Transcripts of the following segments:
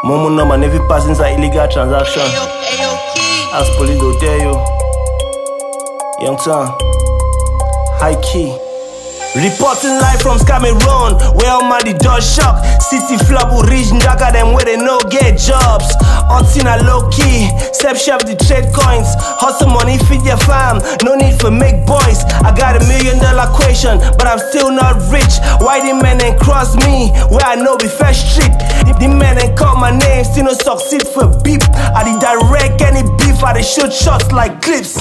Momo no man, every person's an illegal transaction. As police will tell you. Young Tom, HiiKey. Reporting live from Cameroon, where all man the door shock. City flop will reach Ndaka them where they no get jobs. Otantik low key, step shop the trade coins. Hustle money feed your fam, no need for make boys. I got $1 million question, but I'm still not rich. Why the men ain't cross me, where I know be first street. The men ain't call my name, still no succeed for beep. I did direct any beef, I did shoot shots like clips.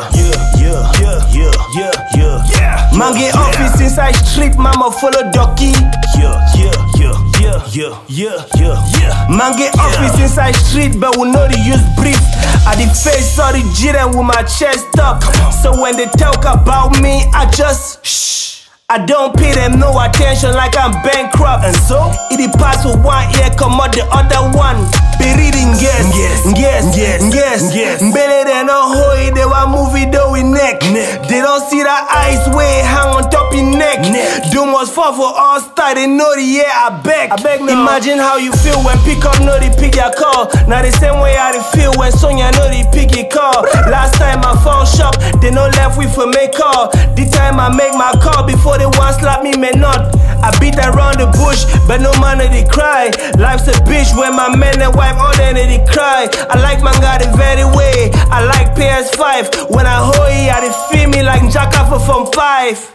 Man get office inside street, mama follow ducky. Man get office inside street, but we know the use brief. I the face all the jiren with my chest up. So when they talk about me, I just shh. I don't pay them no attention like I'm bankrupt. And so, it pass with one ear, come out the other one. Be reading guess. Better than a hoy, they want movie though we neck. They don't see the eyes way hang on top your neck. Do must fall for all star, they know the year I beg no. Imagine how you feel when pick up know they pick your call. Now the same way I feel when Sonia know they pick your call. Last time I found shop, they no left with for make call. The time I make my call before they want slap me, may not. I beat around the bush, but no man they cry. Life's a bitch when my men and wife all then they cry. I like manga the very way. I like PS5. When I hold it, I feel me like Jacka from 5.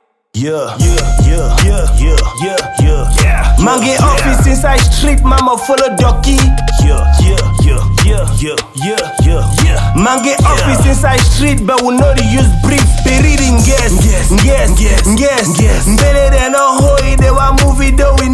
Man get office inside street, mama follow ducky. Man get office inside street, but we know the use brief. Be reading guess. Better than a hoy, they want movie though we